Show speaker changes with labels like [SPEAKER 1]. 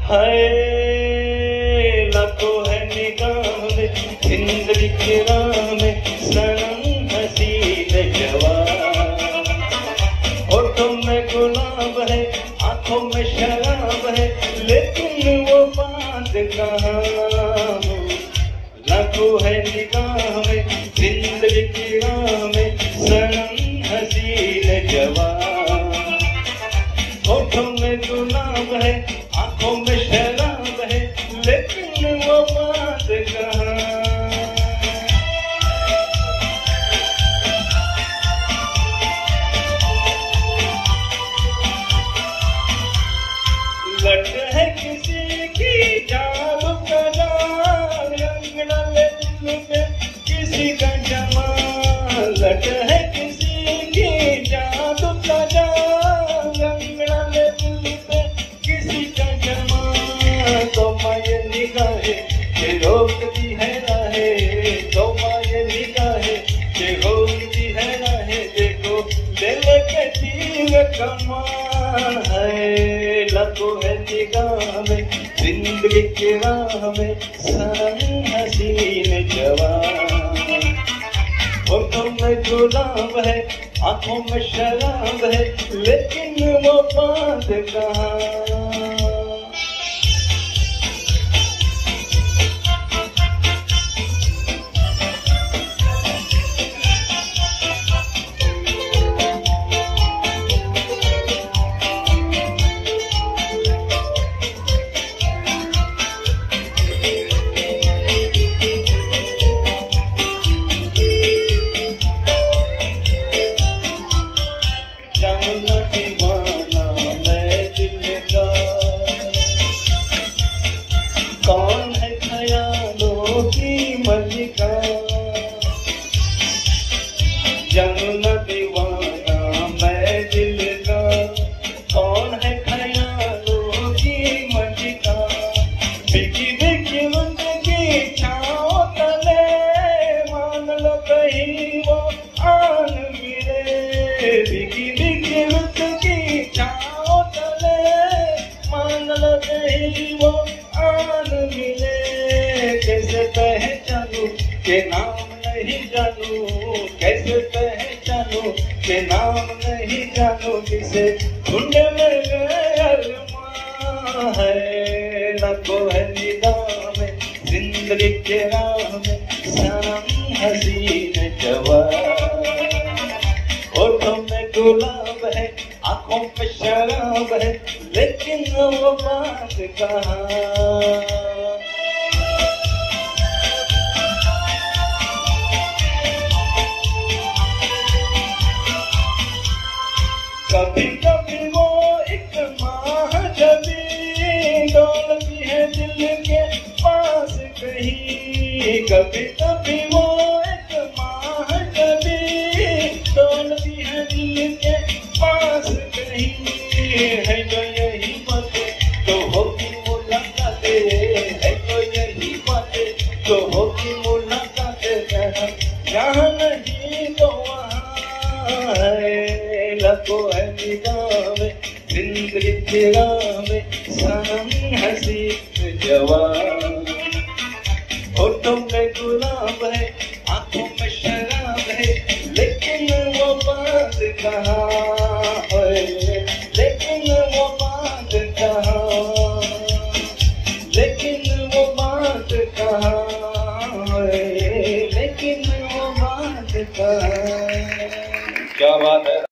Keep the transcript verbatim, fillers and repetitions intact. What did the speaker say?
[SPEAKER 1] हाय लाखों है निगाह में, जिंदगी की राह में सनम हसीन जवान। होठों में गुलाब है, आंखों में शराब है, लेकिन वो बात कहाँ। लाखों है निगाह में, जिंदगी की राह में सनम हसीन जवान। होठों में गुलाब है, आंखों में शराब है, लेकिन वो बात कहाँ। लट है किसी की जादू का जाल, अंगना में दिल पे किसी का जमाल। लट है किसी की जादू का जाल, अंगना में दिल पे किसी का जमाल। तो माये निगाहें के रोकती है राहें, तो माये निगाहें के रोकती है राहें। देखो दिल के तीर कमान है, लाखों है निगाह में, जिंदगी की राह में सनम हसीन जवान। होठों में गुलाब है, आंखों में शराब है, लेकिन वो बात कहाँ। कौन है ख्यालों की मलिका, जानू न दीवाना मैं दिल का। कौन है ख्यालों की मलिका, बिकी बिकी उनकी छाओ तले, मान लो कहीं वो आन मिले। बिकी बिकी उनकी छाओ तले, मान लो कहीं वो आन मिले। कैसे पहचानूं के नाम नहीं जानू, कैसे पहचानूं के नाम नहीं जानू। किसे ढूंढे मेरे अरमां है, लाखों है निगाह में, जिंदगी के राह में सनम हसीन जवान। होठों में गुलाब है, आंखों में शराब है, लेकिन वो बात कहाँ। कभी कभी वो एक महाजबी डोलती है दिल के पास कहीं। कभी कभी वो एक महाजबी डोलती है दिल के पास कहीं। है तो यही बातें तो होगी मुलाकातें, है तो यही बातें तो होगी मुलाकातें। जहाँ नहीं तो वहाँ है, लाखों है निगाह में, जिंदगी की राह में सनम हसीन जवान। होठों में गुलाब है, आंखों में शराब है, लेकिन वो बात कहाँ है, लेकिन वो बात कहाँ, लेकिन वो बात कहाँ है, लेकिन वो बात कहाँ। क्या बात है।